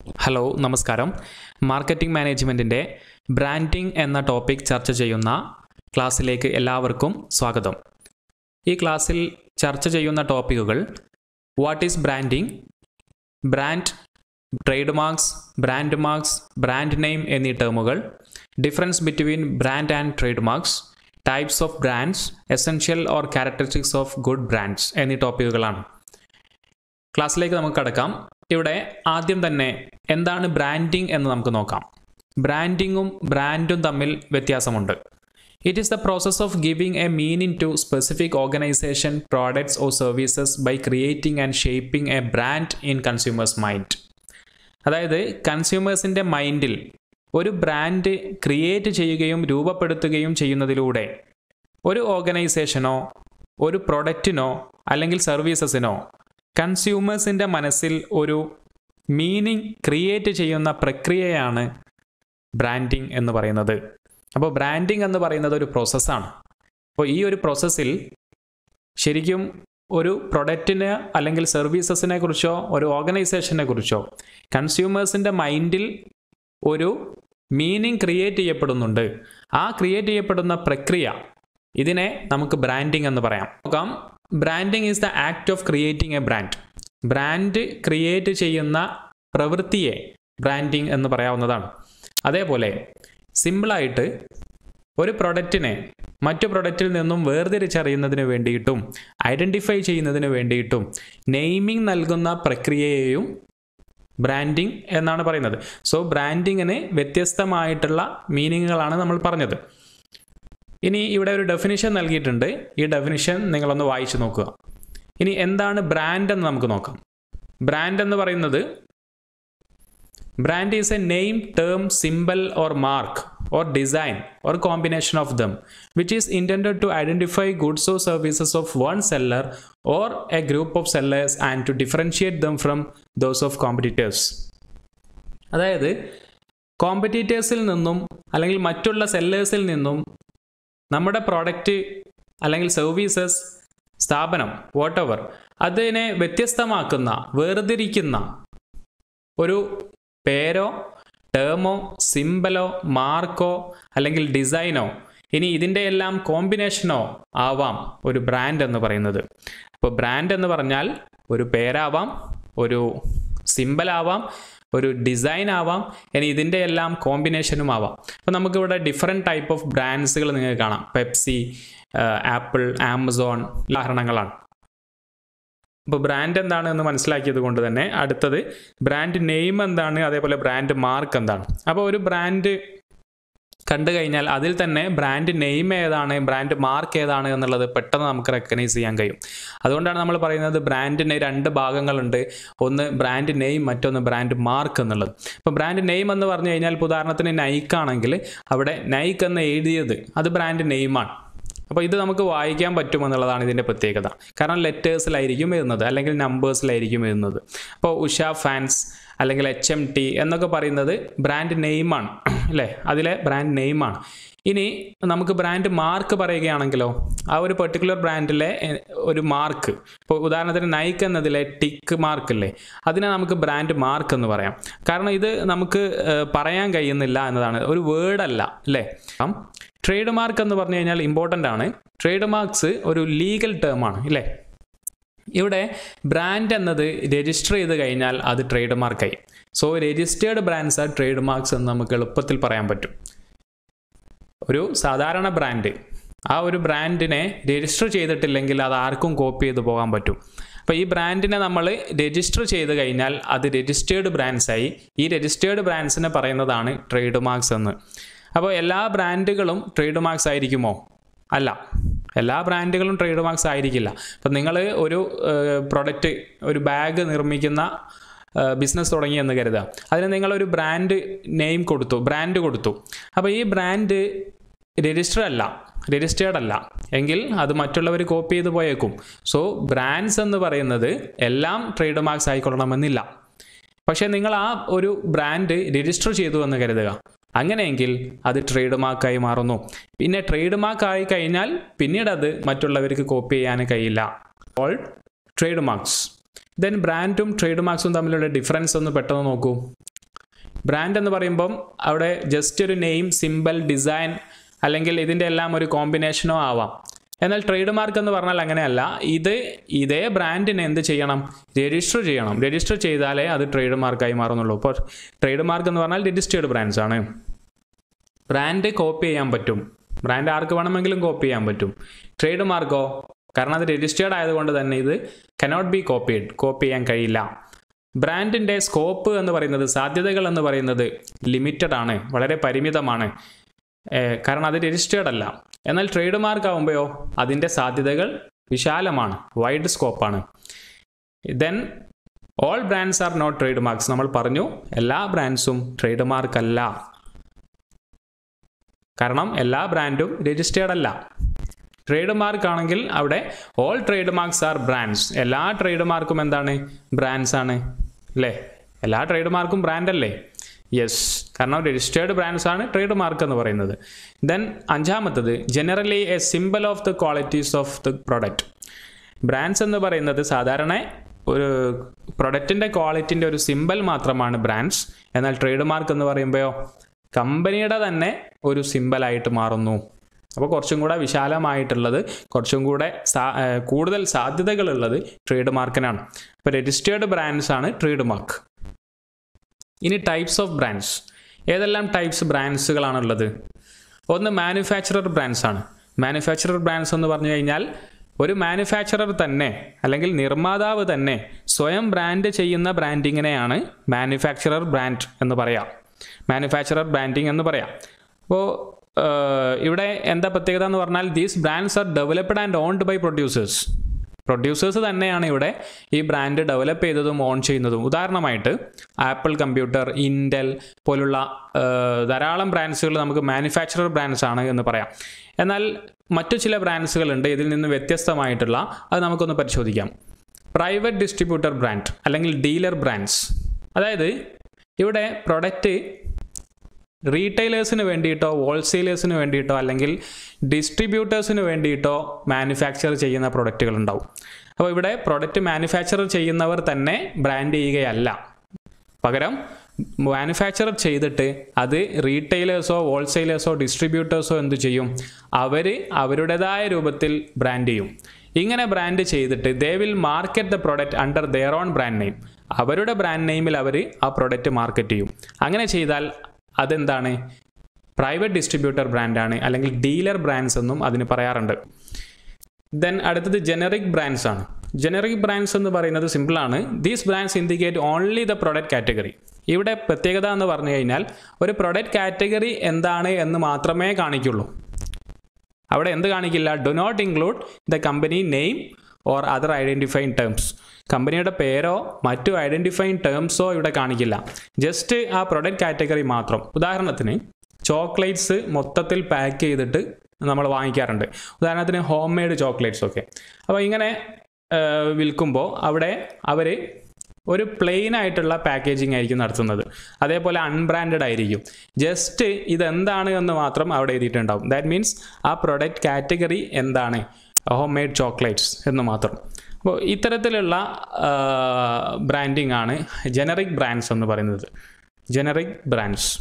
Hello നമസ്കാരം. Marketing മാനേജ്മെൻറ്റിൻ്റെ branding എന്ന ടോപ്പിക് ചർച്ച ചെയ്യുന്ന ക്ലാസ്സിലേക്ക് എല്ലാവർക്കും സ്വാഗതം. ഈ ക്ലാസ്സിൽ ചർച്ച ചെയ്യുന്ന ടോപ്പിക്കുകൾ what is branding, brand, trade marks, brand name എന്നീ ടേമുകൾ, difference between brand and trade marks, types of brands, essential or characteristics of good brands എന്നീ ടോപ്പിക്കുകളാണ്. ക്ലാസ്സിലേക്ക് നമുക്ക് കടക്കാം. ഇവിടെ ആദ്യം തന്നെ എന്താണ് ബ്രാൻഡിംഗ് എന്ന് നമുക്ക് നോക്കാം. ബ്രാൻഡിങ്ങും ബ്രാൻഡും തമ്മിൽ വ്യത്യാസമുണ്ട്. It is the process of giving a meaning to specific organisation, products or services by creating and shaping a brand in consumers mind. അതായത് കൺസ്യൂമേഴ്സിൻ്റെ മൈൻഡിൽ ഒരു ബ്രാൻഡ് ക്രിയേറ്റ് ചെയ്യുകയും രൂപപ്പെടുത്തുകയും ചെയ്യുന്നതിലൂടെ ഒരു ഓർഗനൈസേഷനോ ഒരു പ്രൊഡക്റ്റിനോ അല്ലെങ്കിൽ സർവീസസിനോ കൺസ്യൂമേഴ്സിൻ്റെ മനസ്സിൽ ഒരു മീനിങ് ക്രിയേറ്റ് ചെയ്യുന്ന പ്രക്രിയയാണ് ബ്രാൻഡിങ് എന്ന് പറയുന്നത്. അപ്പോൾ ബ്രാൻഡിങ് എന്ന് പറയുന്നത് ഒരു പ്രോസസ്സാണ്. അപ്പോൾ ഈ ഒരു പ്രോസസ്സിൽ ശരിക്കും ഒരു പ്രൊഡക്റ്റിന് അല്ലെങ്കിൽ സർവീസസിനെ കുറിച്ചോ ഒരു ഓർഗനൈസേഷനെ കുറിച്ചോ കൺസ്യൂമേഴ്സിൻ്റെ മൈൻഡിൽ ഒരു മീനിങ് ക്രിയേറ്റ് ചെയ്യപ്പെടുന്നുണ്ട്. ആ ക്രിയേറ്റ് ചെയ്യപ്പെടുന്ന പ്രക്രിയ, ഇതിനെ നമുക്ക് ബ്രാൻഡിങ് എന്ന് പറയാം. നോക്കാം. Branding is the act of creating a brand. Brand create ചെയ്യുന്ന പ്രവൃത്തിയെ ബ്രാൻഡിങ് എന്ന് പറയാവുന്നതാണ്. അതേപോലെ സിമ്പിളായിട്ട് ഒരു പ്രൊഡക്റ്റിനെ മറ്റു പ്രൊഡക്റ്റിൽ നിന്നും വേർതിരിച്ചറിയുന്നതിന് വേണ്ടിയിട്ടും ഐഡൻറ്റിഫൈ ചെയ്യുന്നതിന് വേണ്ടിയിട്ടും നെയിമിംഗ് നൽകുന്ന പ്രക്രിയയെയും ബ്രാൻഡിങ് എന്നാണ് പറയുന്നത്. സോ ബ്രാൻഡിങ്ങിന് വ്യത്യസ്തമായിട്ടുള്ള മീനിങ്ങുകളാണ് നമ്മൾ പറഞ്ഞത്. ഇനി ഇവിടെ ഒരു ഡെഫിനിഷൻ നൽകിയിട്ടുണ്ട്. ഈ ഡെഫിനിഷൻ നിങ്ങളൊന്ന് വായിച്ചു നോക്കുക. ഇനി എന്താണ് ബ്രാൻഡ് എന്ന് നമുക്ക് നോക്കാം. ബ്രാൻഡ് എന്ന് പറയുന്നത്, brand is a name, term, symbol or mark or design or combination of them which is intended to identify goods or services of one seller or a group of sellers and to differentiate them from those of competitors. അതായത് കോമ്പറ്റീറ്റേഴ്സിൽ നിന്നും അല്ലെങ്കിൽ മറ്റുള്ള സെല്ലേഴ്സിൽ നിന്നും നമ്മുടെ product അല്ലെങ്കിൽ services, സ്ഥാപനം, whatever, അതിനെ വ്യത്യസ്തമാക്കുന്ന, വേർതിരിക്കുന്ന ഒരു പേരോ ടേമോ സിംബലോ മാർക്കോ അല്ലെങ്കിൽ ഡിസൈനോ, ഇനി ഇതിൻ്റെ എല്ലാം കോമ്പിനേഷനോ ആവാം ഒരു ബ്രാൻഡ് എന്ന് പറയുന്നത്. അപ്പോൾ ബ്രാൻഡ് എന്ന് പറഞ്ഞാൽ ഒരു പേരാവാം, ഒരു സിംബലാവാം, ഒരു ഡിസൈൻ ആവാം, ഇനി ഇതിൻ്റെ എല്ലാം കോമ്പിനേഷനും ആവാം. അപ്പോൾ നമുക്കിവിടെ ഡിഫറെൻറ്റ് ടൈപ്പ് ഓഫ് ബ്രാൻഡ്സുകൾ നിങ്ങൾക്ക് കാണാം. പെപ്സി, ആപ്പിൾ, ആമസോൺ ഉദാഹരണങ്ങളാണ്. അപ്പോൾ ബ്രാൻഡ് എന്താണെന്ന് മനസ്സിലാക്കിയത് കൊണ്ട് തന്നെ അടുത്തത് ബ്രാൻഡ് നെയിം എന്താണ്, അതേപോലെ ബ്രാൻഡ് മാർക്ക് എന്താണ്. അപ്പോൾ ഒരു ബ്രാൻഡ് കണ്ടു കഴിഞ്ഞാൽ അതിൽ തന്നെ ബ്രാൻഡ് നെയിം ഏതാണ്, ബ്രാൻഡ് മാർക്ക് ഏതാണ് എന്നുള്ളത് പെട്ടെന്ന് നമുക്ക് റെക്കഗ്നൈസ് ചെയ്യാൻ കഴിയും. അതുകൊണ്ടാണ് നമ്മൾ പറയുന്നത് ബ്രാൻഡിന് രണ്ട് ഭാഗങ്ങളുണ്ട്. ഒന്ന് ബ്രാൻഡ് നെയിം, മറ്റൊന്ന് ബ്രാൻഡ് മാർക്ക് എന്നുള്ളത്. അപ്പോൾ ബ്രാൻഡ് നെയിം എന്ന് പറഞ്ഞു കഴിഞ്ഞാൽ, ഇപ്പോൾ ഉദാഹരണത്തിന് നൈക്ക് ആണെങ്കിൽ അവിടെ നൈക്ക് എന്ന് എഴുതിയത് അത് ബ്രാൻഡ് നെയിമാണ്. അപ്പോൾ ഇത് നമുക്ക് വായിക്കാൻ പറ്റുമെന്നുള്ളതാണ് ഇതിൻ്റെ പ്രത്യേകത. കാരണം ലെറ്റേഴ്സിലായിരിക്കും എഴുതുന്നത് അല്ലെങ്കിൽ നമ്പേഴ്സിലായിരിക്കും എഴുതുന്നത്. അപ്പോൾ ഉഷ ഫാൻസ് അല്ലെങ്കിൽ HMT എന്നൊക്കെ പറയുന്നത് ബ്രാൻഡ് നെയിമാണ് അല്ലേ, അതിലെ ബ്രാൻഡ് നെയിമാണ്. ഇനി നമുക്ക് ബ്രാൻഡ് മാർക്ക് പറയുകയാണെങ്കിലോ, ആ ഒരു പെർട്ടിക്കുലർ ബ്രാൻഡിലെ ഒരു മാർക്ക്, ഇപ്പോൾ ഉദാഹരണത്തിന് നൈക്ക് എന്നതിലെ ടിക്ക് മാർക്ക് അല്ലേ, അതിനെ നമുക്ക് ബ്രാൻഡ് മാർക്ക് എന്ന് പറയാം. കാരണം ഇത് നമുക്ക് പറയാൻ കഴിയുന്നില്ല എന്നതാണ്, ഒരു വേർഡല്ല അല്ലേ. ട്രേഡ് മാർക്ക് എന്ന് പറഞ്ഞു കഴിഞ്ഞാൽ ഇമ്പോർട്ടൻ്റ് ആണ്. ട്രേഡ് മാർക്സ് ഒരു ലീഗൽ ടേമാണ് ഇല്ലേ. ഇവിടെ ബ്രാൻഡ് എന്നത് രജിസ്റ്റർ ചെയ്ത് കഴിഞ്ഞാൽ അത് ട്രേഡ് മാർക്കായി. So registered brands are trade marks എന്ന് നമുക്ക് എളുപ്പത്തിൽ പറയാൻ പറ്റും. ഒരു സാധാരണ ബ്രാൻഡ്, ആ ഒരു ബ്രാൻഡിനെ രജിസ്റ്റർ ചെയ്തിട്ടില്ലെങ്കിൽ അത് ആർക്കും കോപ്പി ചെയ്ത് പോകാൻ പറ്റും. അപ്പോൾ ഈ ബ്രാൻഡിനെ നമ്മൾ രജിസ്റ്റർ ചെയ്ത് കഴിഞ്ഞാൽ അത് രജിസ്റ്റേർഡ് ബ്രാൻഡ്സായി. ഈ രജിസ്റ്റേർഡ് ബ്രാൻഡ്സിനെ പറയുന്നതാണ് ട്രേഡ് മാർക്സ് എന്ന്. അപ്പോൾ എല്ലാ ബ്രാൻഡുകളും ട്രേഡ് മാർക്സ് ആയിരിക്കുമോ? അല്ല, എല്ലാ ബ്രാൻഡുകളും ട്രേഡ് മാർക്സ് ആയിരിക്കില്ല. അപ്പം നിങ്ങൾ ഒരു പ്രൊഡക്റ്റ്, ഒരു ബാഗ് നിർമ്മിക്കുന്ന ബിസിനസ് തുടങ്ങിയെന്ന് കരുതുക. അതിന് നിങ്ങളൊരു ബ്രാൻഡ് നെയിം കൊടുത്തു, ബ്രാൻഡ് കൊടുത്തു. അപ്പോൾ ഈ ബ്രാൻഡ് രജിസ്റ്റേർഡ് അല്ല എങ്കിൽ അത് മറ്റുള്ളവർ കോപ്പി ചെയ്ത് പോയേക്കും. സോ ബ്രാൻഡ്സ് എന്ന് പറയുന്നത് എല്ലാം ട്രേഡ് മാർക്സ് ആയിക്കൊള്ളണമെന്നില്ല. പക്ഷേ നിങ്ങൾ ആ ഒരു ബ്രാൻഡ് രജിസ്റ്റർ ചെയ്തു എന്ന് കരുതുക. അങ്ങനെയെങ്കിൽ അത് ട്രേഡ് മാർക്കായി മാറുന്നു. പിന്നെ ട്രേഡ് മാർക്ക് ആയി കഴിഞ്ഞാൽ പിന്നീട് അത് മറ്റുള്ളവർക്ക് കോപ്പി ചെയ്യാൻ കഴിയില്ല. All trade marks. ദെൻ ബ്രാൻഡും ട്രേഡ് മാർക്സും തമ്മിലുള്ള ഡിഫറൻസ് ഒന്ന് പെട്ടെന്ന് നോക്കൂ. ബ്രാൻഡ് എന്ന് പറയുമ്പം അവിടെ ജസ്റ്റ് ഒരു നെയിം, സിമ്പിൾ, ഡിസൈൻ അല്ലെങ്കിൽ ഇതിൻ്റെ എല്ലാം ഒരു കോമ്പിനേഷനോ ആവാം. എന്നാൽ ട്രേഡ് മാർക്ക് എന്ന് പറഞ്ഞാൽ അങ്ങനെയല്ല. ഇതേ ബ്രാൻഡിനെ എന്ത് ചെയ്യണം? രജിസ്റ്റർ ചെയ്യണം. രജിസ്റ്റർ ചെയ്താലേ അത് ട്രേഡ് മാർക്കായി മാറുന്നുള്ളൂ. ഇപ്പോൾ ട്രേഡ് മാർക്ക് എന്ന് പറഞ്ഞാൽ രജിസ്റ്റേർഡ് ബ്രാൻഡ്സ് ആണ്. ബ്രാൻഡ് കോപ്പി ചെയ്യാൻ പറ്റും. ബ്രാൻഡ് ആർക്ക് വേണമെങ്കിലും കോപ്പി ചെയ്യാൻ പറ്റും. ട്രേഡ് മാർക്കോ? കാരണം അത് രജിസ്റ്റേർഡ് ആയതുകൊണ്ട് തന്നെ ഇത് കനോട്ട് ബി കോപ്പീഡ്. കോപ്പി ചെയ്യാൻ കഴിയില്ല. ബ്രാൻഡിൻ്റെ സ്കോപ്പ് എന്ന് പറയുന്നത്, സാധ്യതകൾ എന്ന് പറയുന്നത് ലിമിറ്റഡ് ആണ്, വളരെ പരിമിതമാണ്. കാരണം അത് രജിസ്റ്റേർഡ് അല്ല. എന്നാൽ ട്രേഡ് മാർക്ക് ആകുമ്പോഴോ അതിൻ്റെ സാധ്യതകൾ വിശാലമാണ്, വൈഡ് സ്കോപ്പാണ്. Then all brands are not trade marks. നമ്മൾ പറഞ്ഞു എല്ലാ ബ്രാൻഡ്സും ട്രേഡ് മാർക്ക് അല്ല. കാരണം എല്ലാ ബ്രാൻഡും രജിസ്റ്റേർഡ് അല്ല. ട്രേഡ് മാർക്ക് ആണെങ്കിൽ അവിടെ all trade marks are brands. എല്ലാ ട്രേഡ് മാർക്കും എന്താണ്? ബ്രാൻഡ്സ് ആണ് അല്ലേ? എല്ലാ ട്രേഡ് മാർക്കും ബ്രാൻഡ് അല്ലേ? യെസ്, കാരണം രജിസ്റ്റേർഡ് ബ്രാൻഡ്സ് ആണ് ട്രേഡ് മാർക്ക് എന്ന് പറയുന്നത്. ദെൻ അഞ്ചാമത്തത്, generally a simple of the qualities of the product. Brands എന്ന് പറയുന്നത് സാധാരണ ഒരു പ്രൊഡക്റ്റിൻ്റെ ക്വാളിറ്റിൻ്റെ ഒരു സിമ്പിൾ മാത്രമാണ് ബ്രാൻഡ്സ്. എന്നാൽ ട്രേഡ് മാർക്ക് എന്ന് പറയുമ്പോഴോ കമ്പനിയുടെ തന്നെ ഒരു സിമ്പിളായിട്ട് മാറുന്നു. അപ്പോൾ കുറച്ചും കൂടെ വിശാലമായിട്ടുള്ളത്, കുറച്ചും കൂടെ കൂടുതൽ സാധ്യതകളുള്ളത് ട്രേഡ് മാർക്കിനാണ്. അപ്പോൾ രജിസ്റ്റേർഡ് ബ്രാൻഡ്സ് ആണ് ട്രേഡ് മാർക്ക്. ഇനി ടൈപ്സ് ഓഫ് ബ്രാൻഡ്സ്. ഏതെല്ലാം ടൈപ്സ് ബ്രാൻഡ്സുകളാണുള്ളത്? ഒന്ന് മാനുഫാക്ചറർ ബ്രാൻഡ്സ് ആണ്. മാനുഫാക്ചറർ ബ്രാൻഡ്സ് എന്ന് പറഞ്ഞു കഴിഞ്ഞാൽ ഒരു മാനുഫാക്ചറർ തന്നെ അല്ലെങ്കിൽ നിർമ്മാതാവ് തന്നെ സ്വയം ബ്രാൻഡ് ചെയ്യുന്ന ബ്രാൻഡിങ്ങിനെയാണ് മാനുഫാക്ചറർ ബ്രാൻഡ് എന്ന് പറയാം. മാനുഫാക്ചറർ ബ്രാൻഡിങ് എന്ന് പറയാം. അപ്പോൾ ഇവിടെ എന്താ പ്രത്യേകത എന്ന് പറഞ്ഞാൽ these brands are developed and owned by producers. Producers തന്നെയാണ് ഇവിടെ ഈ ബ്രാൻഡ് ഡെവലപ്പ് ചെയ്തതും ഓൺ ചെയ്യുന്നതും. ഉദാഹരണമായിട്ട് ആപ്പിൾ കമ്പ്യൂട്ടർ, ഇൻറ്റൽ പോലുള്ള ധാരാളം ബ്രാൻഡ്സുകൾ നമുക്ക് മാനുഫാക്ചറർ ബ്രാൻഡ്സ് ആണ് എന്ന് പറയാം. എന്നാൽ മറ്റു ചില ബ്രാൻഡ്സുകളുണ്ട് ഇതിൽ നിന്ന് വ്യത്യസ്തമായിട്ടുള്ള. അത് നമുക്കൊന്ന് പരിശോധിക്കാം. പ്രൈവറ്റ് ഡിസ്ട്രിബ്യൂട്ടർ ബ്രാൻഡ് അല്ലെങ്കിൽ ഡീലർ ബ്രാൻഡ്സ്. അതായത് ഇവിടെ പ്രൊഡക്റ്റ് റീറ്റെയിലേഴ്സിന് വേണ്ടിയിട്ടോ ഹോൾസെയിലേഴ്സിന് വേണ്ടിയിട്ടോ അല്ലെങ്കിൽ ഡിസ്ട്രിബ്യൂട്ടേഴ്സിന് വേണ്ടിയിട്ടോ മാനുഫാക്ചർ ചെയ്യുന്ന പ്രൊഡക്റ്റുകളുണ്ടാവും. അപ്പോൾ ഇവിടെ പ്രൊഡക്റ്റ് മാനുഫാക്ചർ ചെയ്യുന്നവർ തന്നെ ബ്രാൻഡ് ചെയ്യുകയല്ല. പകരം മാനുഫാക്ചർ ചെയ്തിട്ട് അത് റീറ്റെയിലേഴ്സോ ഹോൾസെയിലേഴ്സോ ഡിസ്ട്രിബ്യൂട്ടേഴ്സോ എന്ത് ചെയ്യും? അവരുടേതായ രൂപത്തിൽ ബ്രാൻഡ് ചെയ്യും. ഇങ്ങനെ ബ്രാൻഡ് ചെയ്തിട്ട് they will market the product under their own brand name. അവരുടെ ബ്രാൻഡ് നെയിമിൽ അവർ ആ പ്രൊഡക്റ്റ് മാർക്കറ്റ് ചെയ്യും. അങ്ങനെ ചെയ്താൽ അതെന്താണ്? പ്രൈവറ്റ് ഡിസ്ട്രിബ്യൂട്ടർ ബ്രാൻഡാണ്, അല്ലെങ്കിൽ ഡീലർ ബ്രാൻഡ്സ് എന്നും അതിന് പറയാറുണ്ട്. ദെൻ അടുത്തത് ജനറിക് ബ്രാൻഡ്സ് ആണ്. ജനറിക് ബ്രാൻഡ്സ് എന്ന് പറയുന്നത് സിമ്പിളാണ്. These brands indicate only the product category. ഇവിടെ പ്രത്യേകത എന്ന് പറഞ്ഞു കഴിഞ്ഞാൽ ഒരു പ്രൊഡക്റ്റ് കാറ്റഗറി എന്താണ് എന്ന് മാത്രമേ കാണിക്കുള്ളൂ. അവിടെ എന്ത് കാണിക്കില്ല? Do not include the company name or other identifying terms. കമ്പനിയുടെ പേരോ മറ്റു ഐഡൻറ്റിഫൈങ് ടേംസോ ഇവിടെ കാണിക്കില്ല. ജസ്റ്റ് ആ പ്രൊഡക്റ്റ് കാറ്റഗറി മാത്രം. ഉദാഹരണത്തിന് ചോക്ലേറ്റ്സ് മൊത്തത്തിൽ പാക്ക് ചെയ്തിട്ട് നമ്മൾ വാങ്ങിക്കാറുണ്ട്. ഉദാഹരണത്തിന് ഹോം മെയ്ഡ് ചോക്ലേറ്റ്സ് ഒക്കെ. അപ്പോൾ ഇങ്ങനെ വിൽക്കുമ്പോൾ അവിടെ അവർ ഒരു പ്ലെയിൻ ആയിട്ടുള്ള പാക്കേജിങ് ആയിരിക്കും നടത്തുന്നത്. അതേപോലെ അൺബ്രാൻഡഡ് ആയിരിക്കും. ജസ്റ്റ് ഇതെന്താണ് എന്ന് മാത്രം അവിടെ എഴുതിയിട്ടുണ്ടാവും. ദാറ്റ് മീൻസ് ആ പ്രൊഡക്റ്റ് കാറ്റഗറി എന്താണ്? ഹോം മെയ്ഡ് ചോക്ലേറ്റ്സ് എന്ന് മാത്രം. അപ്പോൾ ഇത്തരത്തിലുള്ള ബ്രാൻഡിങ് ആണ് ജനറിക് ബ്രാൻഡ്സ് എന്ന് പറയുന്നത്. Generic brands.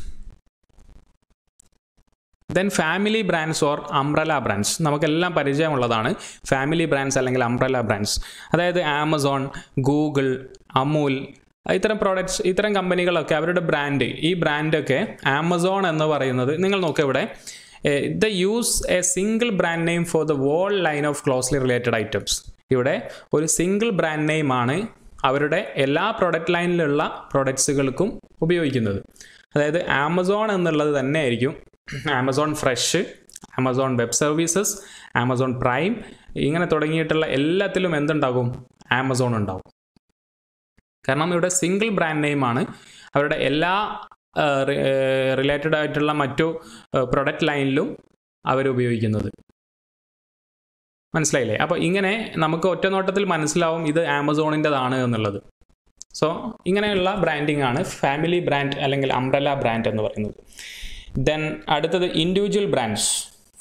Then family brands or umbrella brands. നമുക്കെല്ലാം പരിചയമുള്ളതാണ് ഫാമിലി ബ്രാൻഡ്സ് അല്ലെങ്കിൽ അംബ്രല ബ്രാൻഡ്സ്. അതായത് ആമസോൺ, ഗൂഗിൾ, അമൂൽ, ഇത്തരം പ്രോഡക്ട്സ്, ഇത്തരം കമ്പനികളൊക്കെ അവരുടെ ബ്രാൻഡ്, ഈ ബ്രാൻഡൊക്കെ ആമസോൺ എന്ന് പറയുന്നത് നിങ്ങൾ നോക്കുക ഇവിടെ they use a single brand name for the whole line of closely related items. ഇവിടെ ഒരു സിംഗിൾ ബ്രാൻഡ് നെയിം ആണ് അവരുടെ എല്ലാ പ്രൊഡക്റ്റ് ലൈനിലുള്ള പ്രൊഡക്ട്സുകൾക്കും ഉപയോഗിക്കുന്നത്. അതായത് ആമസോൺ എന്നുള്ളത് തന്നെ ആയിരിക്കും Amazon Fresh, Amazon Web Services, Amazon Prime, ഇങ്ങനെ തുടങ്ങിയിട്ടുള്ള എല്ലാത്തിലും എന്തുണ്ടാകും? ആമസോൺ ഉണ്ടാകും. കാരണം ഇവിടെ സിംഗിൾ ബ്രാൻഡ് നെയിമാണ് അവരുടെ എല്ലാ റിലേറ്റഡ് ആയിട്ടുള്ള മറ്റു പ്രൊഡക്റ്റ് ലൈനിലും അവരുപയോഗിക്കുന്നത്. മനസ്സിലായില്ലേ? അപ്പോൾ ഇങ്ങനെ നമുക്ക് ഒറ്റ നോട്ടത്തിൽ മനസ്സിലാവും ഇത് ആമസോണിൻ്റെതാണ് എന്നുള്ളത്. സോ ഇങ്ങനെയുള്ള ബ്രാൻഡിങ് ആണ് ഫാമിലി ബ്രാൻഡ് അല്ലെങ്കിൽ അംബ്രല ബ്രാൻഡ് എന്ന് പറയുന്നത്. ദെൻ അടുത്തത് ഇൻഡിവിജ്വൽ ബ്രാൻഡ്സ്.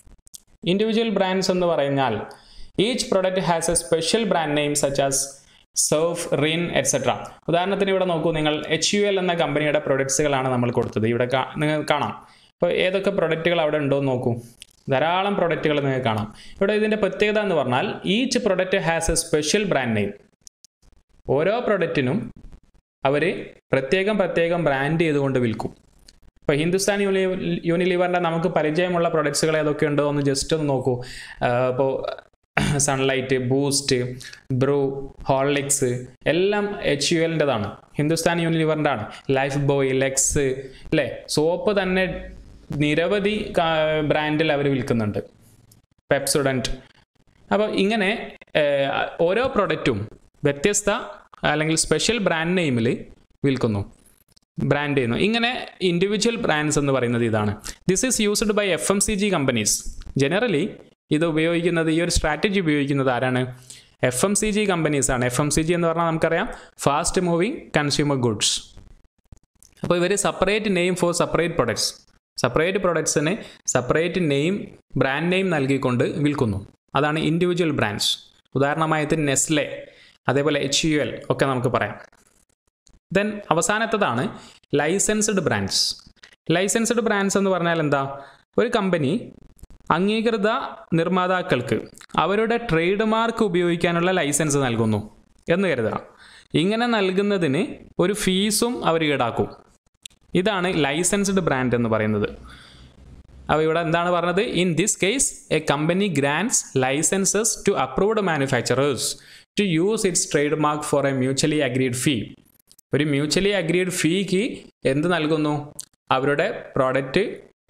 ഇൻഡിവിജ്വൽ ബ്രാൻഡ്സ് എന്ന് പറഞ്ഞാൽ each product has a special brand name such as Surf, Rin etcetera. ഉദാഹരണത്തിന് ഇവിടെ നോക്കൂ, നിങ്ങൾ HUL എന്ന കമ്പനിയുടെ പ്രൊഡക്ട്സുകളാണ് നമ്മൾ കൊടുത്തത്. ഇവിടെ നിങ്ങൾക്ക് കാണാം. അപ്പോൾ ഏതൊക്കെ പ്രൊഡക്റ്റുകൾ അവിടെ ഉണ്ടോ എന്ന് നോക്കൂ. ധാരാളം പ്രൊഡക്റ്റുകൾ നിങ്ങൾക്ക് കാണാം. ഇവിടെ ഇതിൻ്റെ പ്രത്യേകത എന്ന് പറഞ്ഞാൽ each product has a special brand name. ഓരോ പ്രൊഡക്റ്റിനും അവർ പ്രത്യേകം ബ്രാൻഡ് ചെയ്തുകൊണ്ട് വിൽക്കും. ഇപ്പോൾ ഹിന്ദുസ്ഥാൻ യൂണിലിവറിൻ്റെ നമുക്ക് പരിചയമുള്ള പ്രൊഡക്ട്സുകൾ ഏതൊക്കെയുണ്ടോ എന്ന് ജസ്റ്റ് ഒന്ന് നോക്കൂ. ഇപ്പോൾ സൺലൈറ്റ്, ബൂസ്റ്റ്, ബ്രൂ, ഹോർലിക്സ് എല്ലാം HULൻ്റെതാണ്, ഹിന്ദുസ്ഥാൻ യൂണിലിവറിൻ്റെ ആണ്. ലൈഫ് ബോയ്, ലെക്സ്, അല്ലേ, സോപ്പ് തന്നെ നിരവധി ബ്രാൻഡിൽ അവർ വിൽക്കുന്നുണ്ട്, പെപ്സോഡൻറ്റ്. അപ്പോൾ ഇങ്ങനെ ഓരോ പ്രൊഡക്റ്റും വ്യത്യസ്ത അല്ലെങ്കിൽ സ്പെഷ്യൽ ബ്രാൻഡ് നെയിമിൽ വിൽക്കുന്നു, ബ്രാൻഡ് ചെയ്യുന്നു. ഇങ്ങനെ ഇൻഡിവിജ്വൽ ബ്രാൻഡ്സ് എന്ന് പറയുന്നത് ഇതാണ്. This is used by FMCG companies. Generally ഇത് ഉപയോഗിക്കുന്നത്, ഈ ഒരു സ്ട്രാറ്റജി ഉപയോഗിക്കുന്നത് ആരാണ്? FMCG കമ്പനീസ് ആണ്. FMCG എന്ന് പറഞ്ഞാൽ നമുക്കറിയാം, ഫാസ്റ്റ് മൂവിങ് കൺസ്യൂമർ ഗുഡ്സ്. അപ്പോൾ ഇവർ separate name for separate products, separate പ്രൊഡക്ട്സിന് സെപ്പറേറ്റ് നെയിം, ബ്രാൻഡ് നെയിം നൽകിക്കൊണ്ട് വിൽക്കുന്നു. അതാണ് ഇൻഡിവിജ്വൽ ബ്രാൻഡ്സ്. ഉദാഹരണമായിട്ട് നെസ്ലെ, അതേപോലെ HUL ഒക്കെ നമുക്ക് പറയാം. ദെൻ അവസാനത്തതാണ് ലൈസൻസ്ഡ് ബ്രാൻഡ്സ്. ലൈസൻസ്ഡ് ബ്രാൻഡ്സ് എന്ന് പറഞ്ഞാൽ എന്താ? ഒരു കമ്പനി അംഗീകൃത നിർമ്മാതാക്കൾക്ക് അവരുടെ ട്രേഡ് മാർക്ക് ഉപയോഗിക്കാനുള്ള ലൈസൻസ് നൽകുന്നു എന്ന് കരുതുക. ഇങ്ങനെ നൽകുന്നതിന് ഒരു ഫീസും അവർ ഈടാക്കും. ഇതാണ് ലൈസൻസ്ഡ് ബ്രാൻഡ് എന്ന് പറയുന്നത്. അപ്പോൾ ഇവിടെ എന്താണ് പറഞ്ഞത്? In this case a company grants licenses to approved manufacturers to use its trade mark for a mutually agreed fee. ഒരു മ്യൂച്വലി അഗ്രീഡ് ഫീക്ക് എന്ത് നൽകുന്നു? അവരുടെ പ്രോഡക്റ്റ്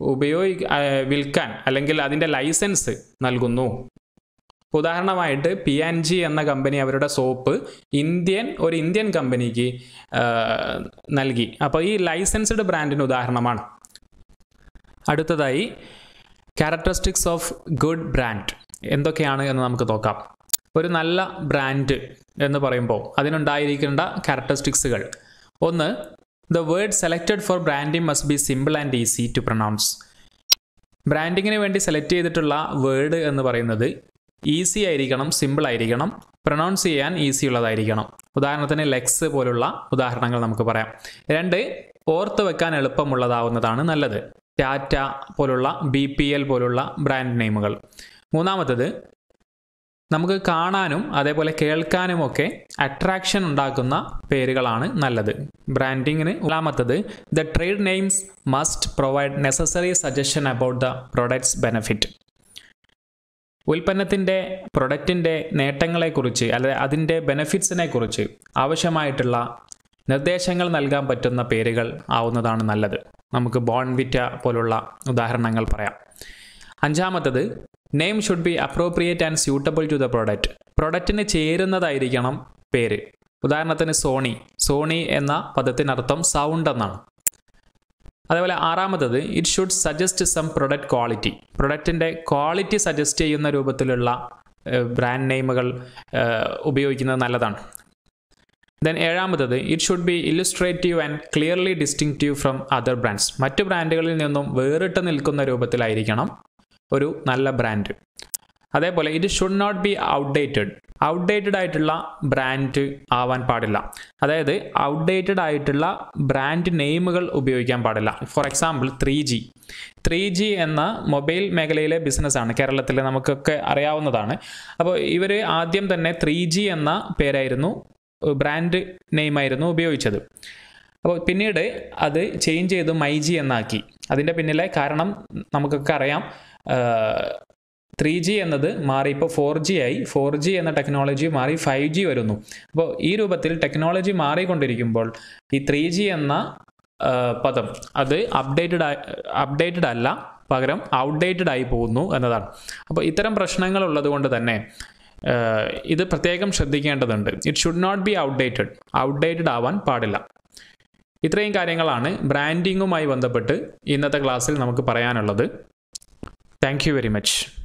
വിൽക്കാൻ അല്ലെങ്കിൽ അതിൻ്റെ ലൈസൻസ് നൽകുന്നു. ഉദാഹരണമായിട്ട് P&G എന്ന കമ്പനി അവരുടെ സോപ്പ് ഒരു ഇന്ത്യൻ കമ്പനിക്ക് നൽകി. അപ്പോൾ ഈ ലൈസൻസ്ഡ് ബ്രാൻഡിന് ഉദാഹരണമാണ്. അടുത്തതായി ക്യാരക്ടറിസ്റ്റിക്സ് ഓഫ് ഗുഡ് ബ്രാൻഡ് എന്തൊക്കെയാണ് എന്ന് നമുക്ക് നോക്കാം. ഒരു നല്ല ബ്രാൻഡ് എന്ന് പറയുമ്പോൾ അതിനുണ്ടായിരിക്കേണ്ട ക്യാരക്ടറിസ്റ്റിക്സുകൾ. ഒന്ന്, the word selected for branding must be simple and easy to pronounce. ബ്രാൻഡിങ്ങിന് വേണ്ടി സെലക്ട് ചെയ്തിട്ടുള്ള വേർഡ് എന്ന് പറയുന്നത് ഈസി ആയിരിക്കണം, സിമ്പിൾ ആയിരിക്കണം, പ്രൊനൗൺസ് ചെയ്യാൻ ഈസി ഉള്ളതായിരിക്കണം. ഉദാഹരണത്തിന് ലെക്സ് പോലുള്ള ഉദാഹരണങ്ങൾ നമുക്ക് പറയാം. 2, ഓർത്ത് വെക്കാൻ എളുപ്പമുള്ളതാവുന്നതാണ് നല്ലത്. ടാറ്റ പോലുള്ള, BPL പോലുള്ള ബ്രാൻഡ് നെയിമുകൾ. 3, നമുക്ക് കാണാനും അതേപോലെ കേൾക്കാനുമൊക്കെ അട്രാക്ഷൻ ഉണ്ടാക്കുന്ന പേരുകളാണ് നല്ലത് ബ്രാൻഡിങ്ങിന്. 4, the trade names must provide necessary suggestion about the products benefit. ഉൽപ്പന്നത്തിൻ്റെ, പ്രൊഡക്റ്റിൻ്റെ നേട്ടങ്ങളെക്കുറിച്ച് അല്ലെങ്കിൽ അതിൻ്റെ ബെനഫിറ്റ്സിനെ കുറിച്ച് ആവശ്യമായിട്ടുള്ള നിർദ്ദേശങ്ങൾ നൽകാൻ പറ്റുന്ന പേരുകൾ ആവുന്നതാണ് നല്ലത്. നമുക്ക് ബോൺവിറ്റ പോലുള്ള ഉദാഹരണങ്ങൾ പറയാം. 5, name should be appropriate and suitable to the product. പ്രൊഡക്റ്റിന് ചേരുന്നതായിരിക്കണം പേര്. ഉദാഹരണത്തിന് സോണി എന്ന പദത്തിനർത്ഥം സൗണ്ട് എന്നാണ്. അതേപോലെ 6, it should suggest some product quality. പ്രൊഡക്റ്റിൻ്റെ ക്വാളിറ്റി സജസ്റ്റ് ചെയ്യുന്ന രൂപത്തിലുള്ള ബ്രാൻഡ് നെയിമുകൾ ഉപയോഗിക്കുന്നത് നല്ലതാണ്. Then 7, it should be illustrative and clearly distinctive from other brands. മറ്റു ബ്രാൻഡുകളിൽ നിന്നും വേറിട്ട് നിൽക്കുന്ന രൂപത്തിലായിരിക്കണം ഒരു നല്ല ബ്രാൻഡ്. അതേപോലെ it should not be outdated ആയിട്ടുള്ള ബ്രാൻഡ് ആവാൻ പാടില്ല. അതായത് ഔട്ട്ഡേറ്റഡ് ആയിട്ടുള്ള ബ്രാൻഡ് നെയിമുകൾ ഉപയോഗിക്കാൻ പാടില്ല. ഫോർ എക്സാമ്പിൾ 3G എന്ന മൊബൈൽ മേഖലയിലെ ബിസിനസ്സാണ്, കേരളത്തിൽ നമുക്കൊക്കെ അറിയാവുന്നതാണ്. അപ്പോൾ ഇവർ ആദ്യം തന്നെ 3G എന്ന പേരായിരുന്നു, ബ്രാൻഡ് നെയിമായിരുന്നു ഉപയോഗിച്ചത്. അപ്പോൾ പിന്നീട് അത് ചേഞ്ച് ചെയ്ത് MyG എന്നാക്കി. അതിൻ്റെ പിന്നിലെ കാരണം നമുക്കൊക്കെ അറിയാം. 3G എന്നത് മാറി ഇപ്പോൾ 4G ആയി. 4G എന്ന ടെക്നോളജി മാറി 5G വരുന്നു. അപ്പോൾ ഈ രൂപത്തിൽ ടെക്നോളജി മാറിക്കൊണ്ടിരിക്കുമ്പോൾ ഈ 3G എന്ന പദം അത് അപ്ഡേറ്റഡ് അല്ല, പകരം ഔട്ട്ഡേറ്റഡ് ആയി പോകുന്നു എന്നതാണ്. അപ്പോൾ ഇത്തരം പ്രശ്നങ്ങൾ ഉള്ളത് കൊണ്ട് തന്നെ ഇത് പ്രത്യേകം ശ്രദ്ധിക്കേണ്ടതുണ്ട്. It should not be outdated ആവാൻ പാടില്ല. ഇത്രയും കാര്യങ്ങളാണ് ബ്രാൻഡിങ്ങുമായി ബന്ധപ്പെട്ട് ഇന്നത്തെ ക്ലാസ്സിൽ നമുക്ക് പറയാനുള്ളത്. Thank you very much.